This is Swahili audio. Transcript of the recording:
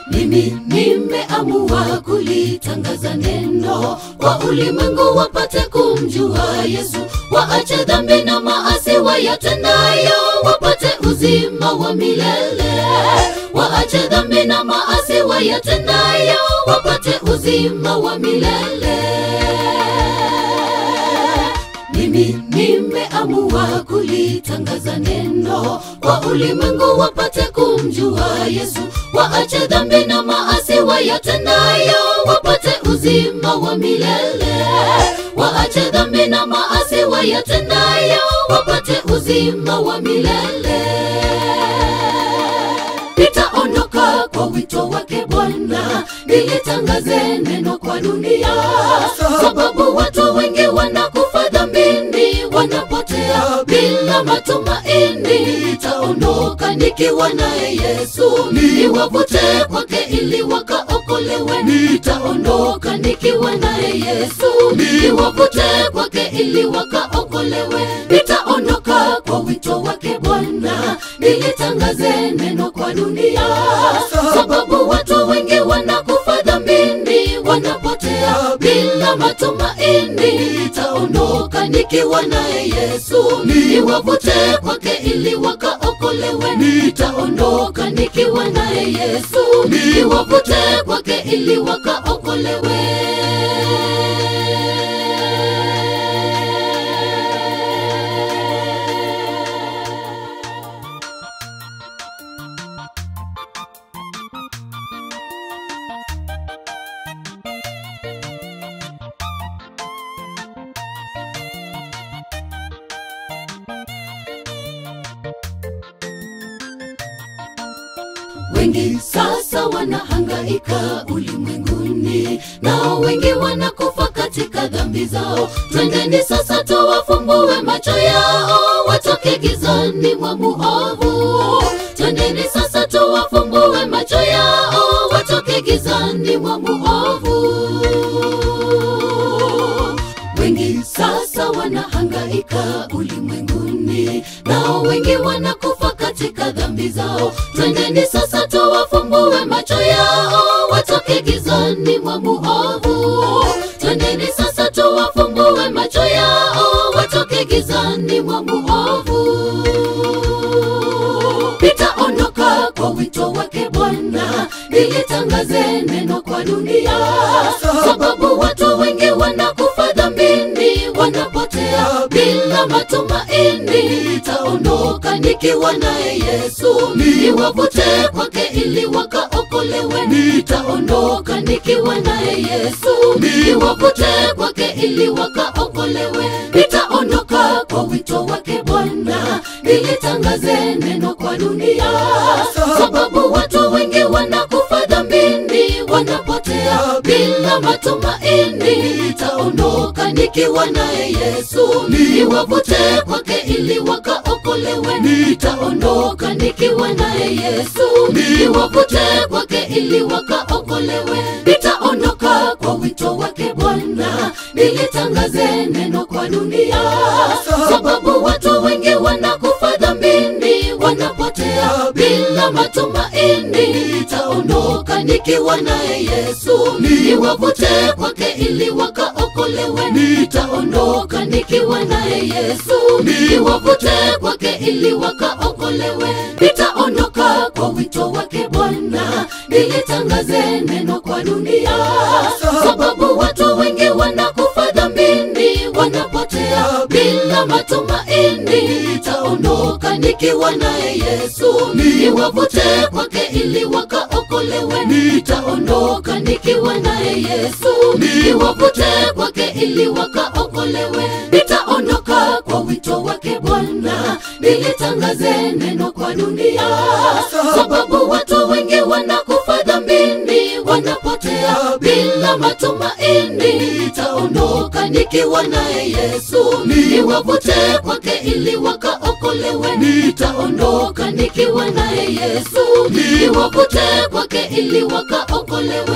Mimi nimeamua kulitangaza neno kwa ulimwengu wapate kumjua Yesu, waache dhambi na maasi wayatendayo wapate uzima wa milele. Waache dhambi na maasi wayatendayo wapate uzima wa milele. Mimi nimeamua kulitangaza neno kwa ulimwengu wapate kumjua Yesu, waache dhambi na maasi wayatendayo wapate uzima wa milele. Waache dhambi na maasi wayatendayo wapate uzima wa milele. Nitaondoka kwa wito wake Bwana, nilitangaze neno kwa dunia, sababu watu wengi wanakufa dhambini, wanapotea bila matumaini. Nitaondoka nikiwa naye Yesu, niwavute kwake ili wakaokolewe. Nitaondoka nikiwa naye Yesu, niwavute kwake ili wakaokolewe. Nitaondoka kwa wito wake Bwana, nilitangaze neno kwa dunia, sababu watu wengi wanakufa dhambini, wanapotea bila matumaini. Nitaondoka nikiwa naye Yesu, niwavute kwake ili wakaokolewe. Nitaondoka nikiwa naye Yesu, niwavute kwake ili wakaokolewe. Wengi sasa wanahangaika ulimwenguni, nao wengi wanakufa katika dhambi zao. Twendeni sasa tuwafumbue macho yao, watoke gizani mwa muovu. Twendeni sasa tuwafumbue macho yao, watoke gizani mwa muovu. Wengi sasa wanahangaika ulimwenguni, nao wengi wanakufa katika dhambi zao. Twendeni sasa tuwafumbue macho yao, watoke gizani mwa muovu. Twendeni sasa tuwafumbue macho yao, watoke gizani mwa muovu. Nitaondoka kwa wito wake Bwana, nilitangaze neno kwa dunia, sababu watu wengi wanakufa dhambini, wanapotea bila matumaini. Nitaondoka nikiwa naye Yesu, niwavute kwake ili wakaokolewe. Nitaondoka nikiwa naye Yesu, niwavute kwake ili wakaokolewe. Nitaondoka kwa wito wake Bwana, nilitangaze neno kwa dunia, sababu watu wengi wanakufa dhambini, wanapotea bila matumaini. Nitaondoka nikiwa naye Yesu, niwavute kwake ili wakaokolewe. Nitaondoka nikiwa naye Yesu, niwavute kwake ili wakaokolewe. Nitaondoka kwa wito wake Bwana, nilitangaze neno kwa dunia, sababu watu wengi wanakufa dhambini, wanapotea bila matumaini. Nitaondoka nikiwa naye Yesu, niwavute kwake ili wakaokolewe. Nitaondoka nikiwa naye Yesu, niwavute kwake ili wakaokolewe. Nitaondoka kwa wito wake Bwana, nilitangaze neno kwa dunia, sababu watu wengi wanakufa dhambini, wanapotea bila matumaini. Nitaondoka nikiwa naye Yesu, niwavute kwake ili wakaokolewe. Nitaondoka nikiwa naye Yesu, niwavute kwake ili wakaokolewe. Nitaondoka kwa wito wake Bwana, nilitangaze neno kwa dunia, sababu watu wengi wanakufa dhambini, wanapotea bila matumaini. Nitaondoka nikiwa naye Yesu, niwavute kwake ili wakaokolewe. Nitaondoka nikiwa naye Yesu, niwavute kwake ili wakaokolewe.